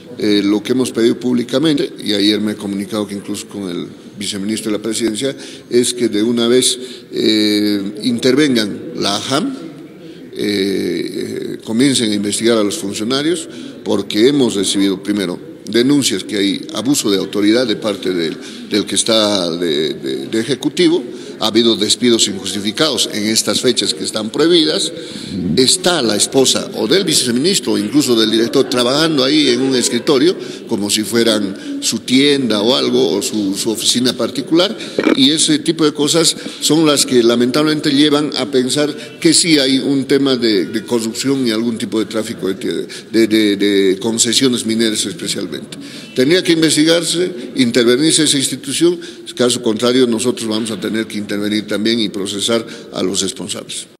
lo que hemos pedido públicamente, y ayer me he comunicado que incluso con el viceministro de la Presidencia, es que de una vez intervengan la AJAM, comiencen a investigar a los funcionarios, porque hemos recibido primero denuncias que hay abuso de autoridad de parte del que está de ejecutivo. Ha habido despidos injustificados en estas fechas que están prohibidas. Está la esposa o del viceministro o incluso del director trabajando ahí en un escritorio como si fueran su tienda o algo, o su oficina particular, y ese tipo de cosas son las que lamentablemente llevan a pensar que sí hay un tema de corrupción y algún tipo de tráfico de concesiones mineras especialmente. Tendría que investigarse, intervenirse esa institución, caso contrario nosotros vamos a tener que intervenir también y procesar a los responsables.